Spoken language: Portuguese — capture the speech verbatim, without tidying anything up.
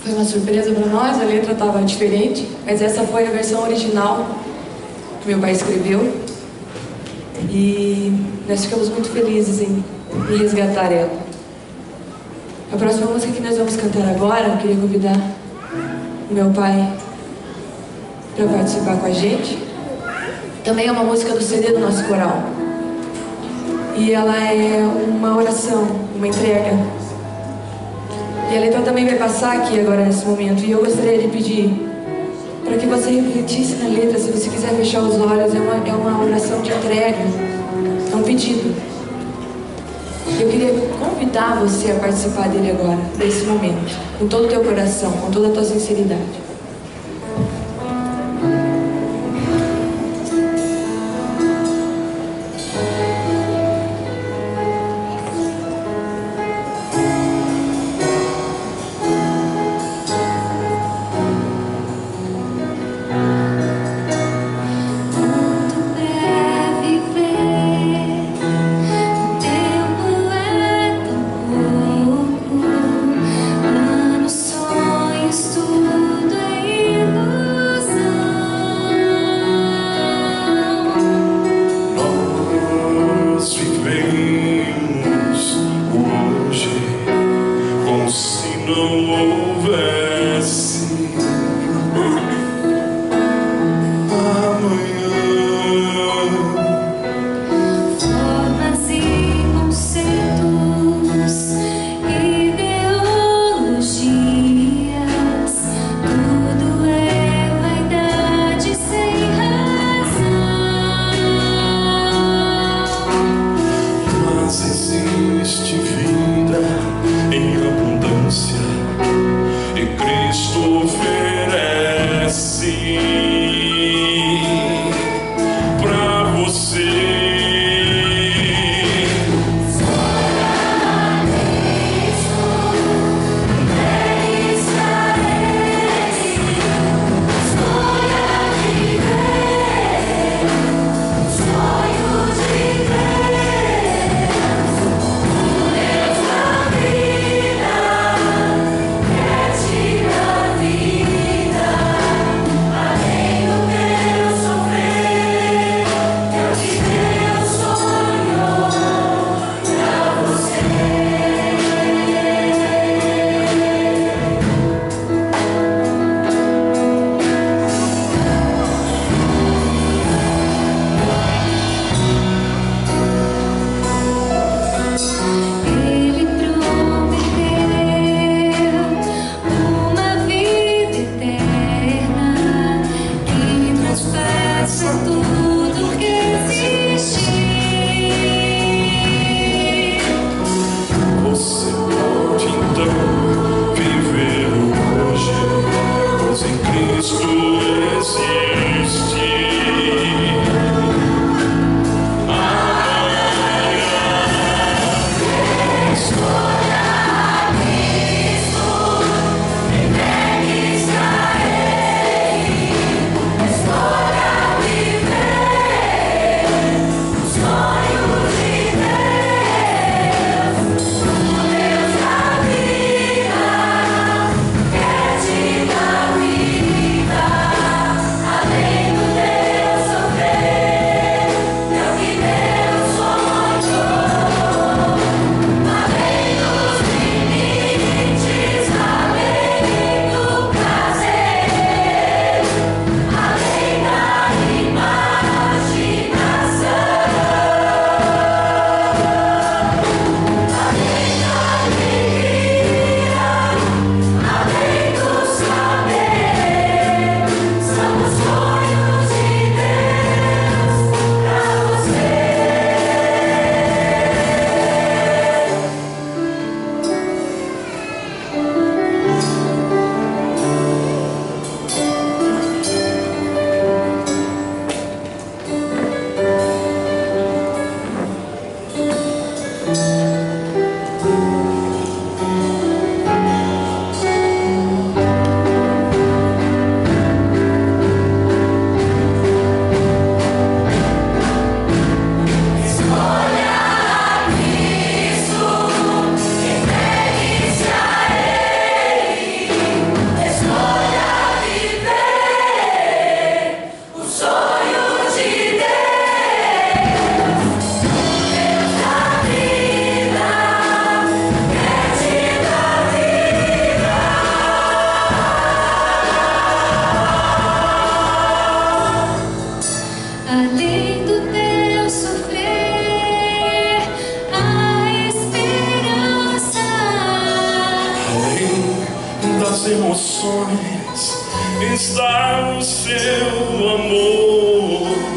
Foi uma surpresa para nós, a letra estava diferente, mas essa foi a versão original que meu pai escreveu. E nós ficamos muito felizes em, em resgatar ela. A próxima música que nós vamos cantar agora, eu queria convidar o meu pai para participar com a gente. Também é uma música do C D do nosso coral. E ela é uma oração, uma entrega. E a letra também vai passar aqui agora nesse momento. E eu gostaria de pedir para que você refletisse na letra. Se você quiser fechar os olhos, é uma, é uma oração de entrega, é um pedido. Eu queria convidar você a participar dele agora, desse momento, com todo o teu coração, com toda a tua sinceridade. Amém. das emoções está no seu amor.